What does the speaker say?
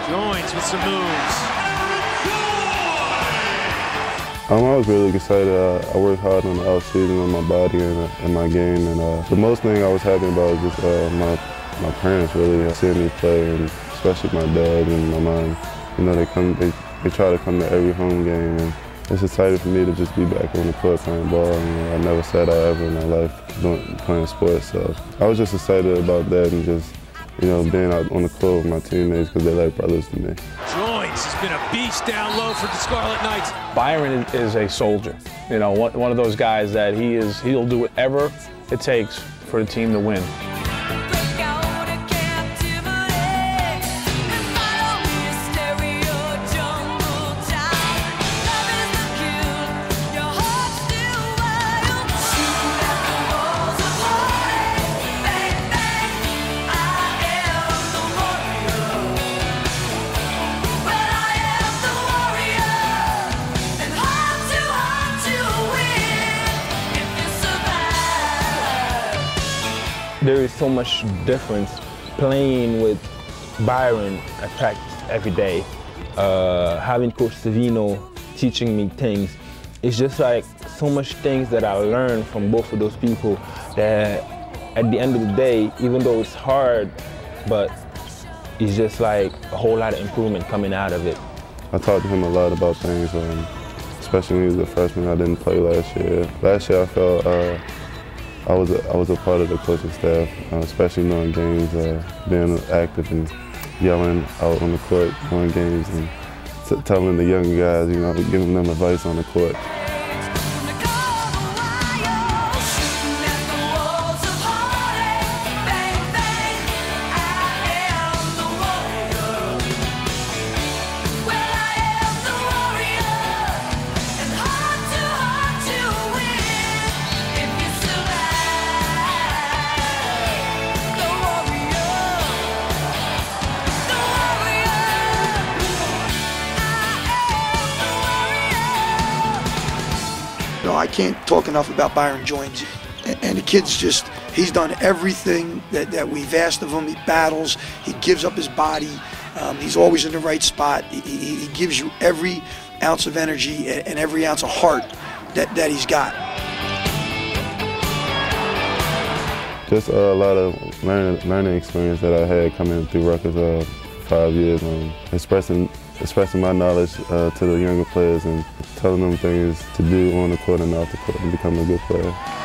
Joins with some moves. I was really excited. I worked hard on the offseason on my body and my game. And the most thing I was happy about was just my parents really seeing me play, and especially my dad and my mom. You know, they try to come to every home game, and it's exciting for me to just be back on the court playing ball. I never sat out ever in my life playing sports, so I was just excited about that and just, you know, being out on the court with my teammates because they're like brothers to me. Joins has been a beast down low for the Scarlet Knights. Byron is a soldier. You know, one of those guys that he'll do whatever it takes for the team to win. There is so much difference playing with Byron at practice every day. Having Coach Savino teaching me things, it's just like so much things that I learned from both of those people that at the end of the day, even though it's hard, but it's just like a whole lot of improvement coming out of it. I talked to him a lot about things, especially when he was a freshman. I didn't play last year. Last year I felt I was a part of the coaching staff, especially knowing games, being active and yelling out on the court during games and telling the younger guys, you know, giving them advice on the court. I can't talk enough about Byron Joins. And the kid's just, he's done everything that we've asked of him. He battles, he gives up his body, he's always in the right spot. He gives you every ounce of energy and every ounce of heart that he's got. Just a lot of learning experience that I had coming through Rutgers 5 years, expressing my knowledge to the younger players and telling them things to do on the court and off the court and become a good player.